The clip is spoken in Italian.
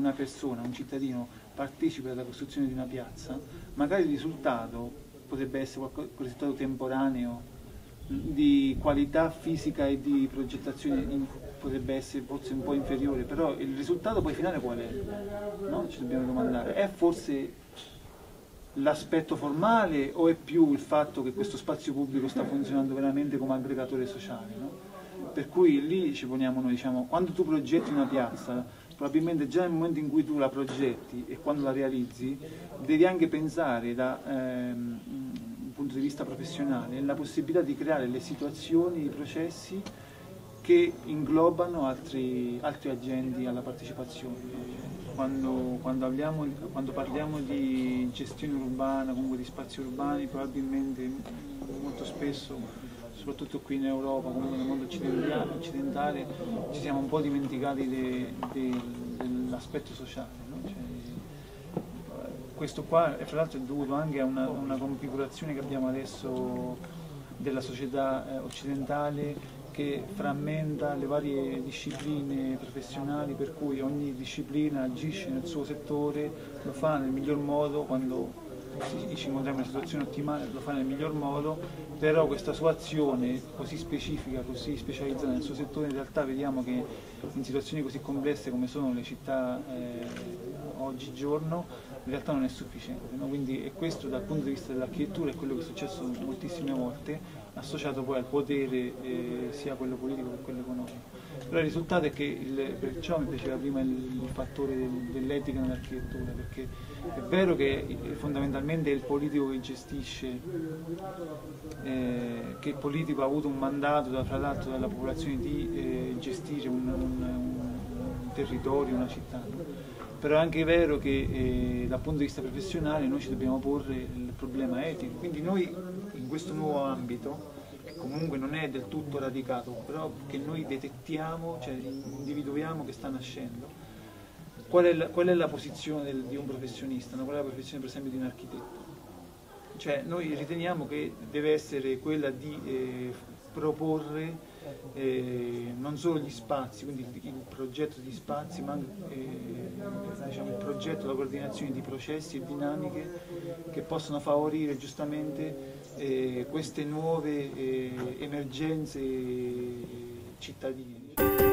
una persona, un cittadino, partecipa alla costruzione di una piazza, magari il risultato potrebbe essere quel risultato temporaneo, di qualità fisica e di progettazione potrebbe essere forse un po' inferiore, però il risultato poi finale qual è? No? Ci dobbiamo domandare, è forse l'aspetto formale o è più il fatto che questo spazio pubblico sta funzionando veramente come aggregatore sociale? No? Per cui lì ci poniamo noi, diciamo, quando tu progetti una piazza, probabilmente già nel momento in cui tu la progetti e quando la realizzi, devi anche pensare da un punto di vista professionale la possibilità di creare le situazioni, i processi che inglobano altri agenti alla partecipazione. Quando parliamo di gestione urbana, comunque di spazi urbani, probabilmente molto spesso, soprattutto qui in Europa, comunque nel mondo occidentale, ci siamo un po' dimenticati dell'aspetto sociale. No? Cioè, questo qua, fra l'altro, è dovuto anche a una configurazione che abbiamo adesso della società occidentale, che frammenta le varie discipline professionali, per cui ogni disciplina agisce nel suo settore, lo fa nel miglior modo, quando ci incontriamo in una situazione ottimale lo fa nel miglior modo, però questa sua azione così specifica, così specializzata nel suo settore, in realtà vediamo che in situazioni così complesse come sono le città oggigiorno, in realtà non è sufficiente, no? Quindi è questo dal punto di vista dell'architettura è quello che è successo moltissime volte, associato poi al potere sia quello politico che quello economico. Però il risultato è che, perciò mi piaceva prima il fattore dell'etica nell'architettura, perché è vero che fondamentalmente è il politico che gestisce, che il politico ha avuto un mandato fra l'altro dalla popolazione di gestire un territorio, una città, però è anche vero che dal punto di vista professionale noi ci dobbiamo porre il problema etico, quindi noi in questo nuovo ambito, che comunque non è del tutto radicato, però che noi detettiamo, cioè individuiamo che sta nascendo, qual è la posizione di un professionista, no? Qual è la posizione per esempio di un architetto? Cioè noi riteniamo che deve essere quella di proporre non solo gli spazi, quindi il progetto di spazi, ma anche diciamo, il progetto, la coordinazione di processi e dinamiche che possono favorire giustamente queste nuove emergenze cittadine.